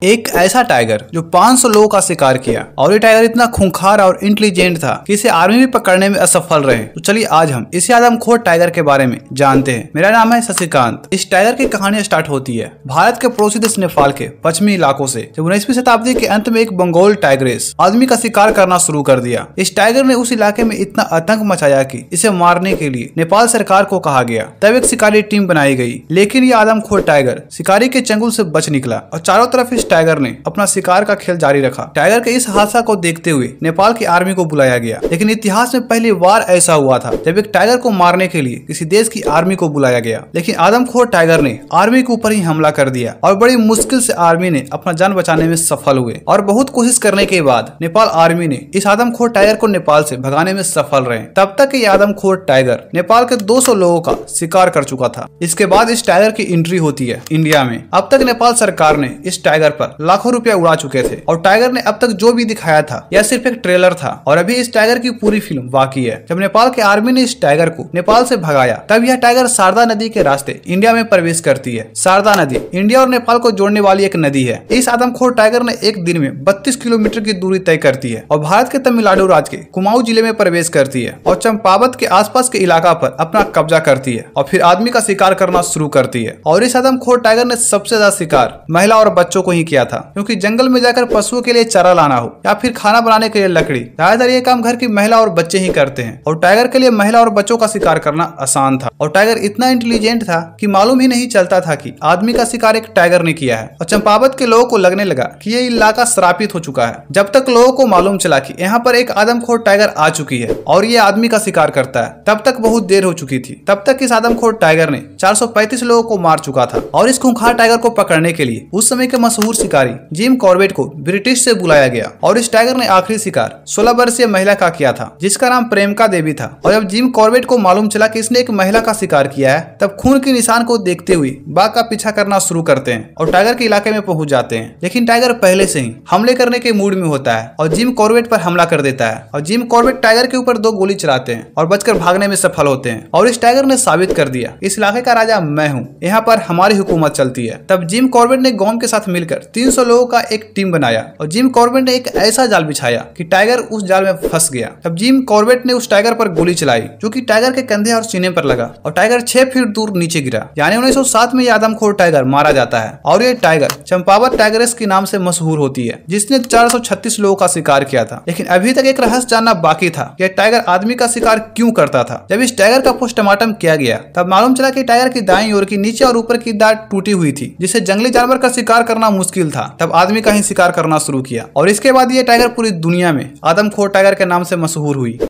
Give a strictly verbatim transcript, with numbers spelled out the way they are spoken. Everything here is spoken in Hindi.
एक ऐसा टाइगर जो पाँच सौ लोगों का शिकार किया और ये टाइगर इतना खूंखार और इंटेलिजेंट था कि इसे आर्मी भी पकड़ने में असफल रहे। तो चलिए आज हम इस आदमखोर टाइगर के बारे में जानते हैं। मेरा नाम है शशिकांत। इस टाइगर की कहानी स्टार्ट होती है भारत के पड़ोसी देश नेपाल के पश्चिमी इलाकों से, जब उन्नीसवीं शताब्दी के अंत में एक बंगाल टाइग्रेस आदमी का शिकार करना शुरू कर दिया। इस टाइगर ने उस इलाके में इतना आतंक मचाया कि इसे मारने के लिए नेपाल सरकार को कहा गया। तब एक शिकारी टीम बनाई गई, लेकिन ये आदमखोर टाइगर शिकारी के चंगुल से बच निकला और चारों तरफ इस टाइगर ने अपना शिकार का खेल जारी रखा। टाइगर के इस हादसा को देखते हुए नेपाल की आर्मी को बुलाया गया, लेकिन इतिहास में पहली बार ऐसा हुआ था जब एक टाइगर को मारने के लिए किसी देश की आर्मी को बुलाया गया। लेकिन आदमखोर टाइगर ने आर्मी के ऊपर ही हमला कर दिया और बड़ी मुश्किल से आर्मी ने अपना जान बचाने में सफल हुए। और बहुत कोशिश करने के बाद नेपाल आर्मी ने इस आदमखोर टाइगर को नेपाल से भगाने में सफल रहे। तब तक ये आदमखोर टाइगर नेपाल के दो सौ लोगों का शिकार कर चुका था। इसके बाद इस टाइगर की एंट्री होती है इंडिया में। अब तक नेपाल सरकार ने इस टाइगर पर लाखों रुपया उड़ा चुके थे और टाइगर ने अब तक जो भी दिखाया था यह सिर्फ एक ट्रेलर था और अभी इस टाइगर की पूरी फिल्म बाकी है। जब नेपाल के आर्मी ने इस टाइगर को नेपाल से भगाया, तब यह टाइगर शारदा नदी के रास्ते इंडिया में प्रवेश करती है। शारदा नदी इंडिया और नेपाल को जोड़ने वाली एक नदी है। इस आदमखोर टाइगर ने एक दिन में बत्तीस किलोमीटर की दूरी तय करती है और भारत के तमिलनाडु राज्य के कुमाऊं जिले में प्रवेश करती है और चंपावत के आसपास के इलाका पर अपना कब्जा करती है और फिर आदमी का शिकार करना शुरू करती है। और इस आदमखोर टाइगर ने सबसे ज्यादा शिकार महिला और बच्चों को ही किया था, क्योंकि जंगल में जाकर पशुओं के लिए चारा लाना हो या फिर खाना बनाने के लिए लकड़ी, ज्यादातर ये काम घर की महिला और बच्चे ही करते हैं। और टाइगर के लिए महिला और बच्चों का शिकार करना आसान था और टाइगर इतना इंटेलिजेंट था कि मालूम ही नहीं चलता था कि आदमी का शिकार एक टाइगर ने किया है। और चंपावत के लोगों को लगने लगा कि ये इलाका श्रापित हो चुका है। जब तक लोगों को मालूम चला कि यहाँ पर एक आदमखोर टाइगर आ चुकी है और ये आदमी का शिकार करता है, तब तक बहुत देर हो चुकी थी। तब तक इस आदमखोर टाइगर ने चार सौ पैंतीस लोगों को मार चुका था। और इस खूंखार टाइगर को पकड़ने के लिए उस समय के मशहूर शिकारी जिम कॉर्बेट को ब्रिटिश से बुलाया गया और इस टाइगर ने आखिरी शिकार सोलह वर्षीय महिला का किया था, जिसका नाम प्रेमका देवी था। और जब जिम कॉर्बेट को मालूम चला कि इसने एक महिला का शिकार किया है, तब खून के निशान को देखते हुए बाघ का पीछा करना शुरू करते हैं और टाइगर के इलाके में पहुंच जाते हैं। लेकिन टाइगर पहले से ही हमले करने के मूड में होता है और जिम कॉर्बेट पर हमला कर देता है और जिम कॉर्बेट टाइगर के ऊपर दो गोली चलाते हैं और बचकर भागने में सफल होते हैं। और इस टाइगर ने साबित कर दिया, इस इलाके का राजा मैं हूँ, यहाँ पर हमारी हुकूमत चलती है। तब जिम कॉर्बेट ने गॉम के साथ मिलकर तीन सौ लोगों का एक टीम बनाया और जिम कॉर्बेट ने एक ऐसा जाल बिछाया कि टाइगर उस जाल में फंस गया। तब जिम कॉर्बेट ने उस टाइगर पर गोली चलाई, जो कि टाइगर के कंधे और सीने पर लगा और टाइगर छह फीट दूर नीचे गिरा। यानी उन्नीस सौ सात में यह आदमखोर टाइगर मारा जाता है और ये टाइगर चंपावत टाइगरेस के नाम से मशहूर होती है, जिसने चार सौ छत्तीस लोगों का शिकार किया था। लेकिन अभी तक एक रहस्य जानना बाकी था, यह टाइगर आदमी का शिकार क्यों करता था। जब इस टाइगर का पोस्टमार्टम किया गया, तब मालूम चला कि टाइगर की दाईं ओर की नीचे और ऊपर की दांत टूटी हुई थी, जिससे जंगली जानवर का शिकार करना मुश्किल था। तब आदमी का ही शिकार करना शुरू किया और इसके बाद ये टाइगर पूरी दुनिया में आदमखोर टाइगर के नाम से मशहूर हुई।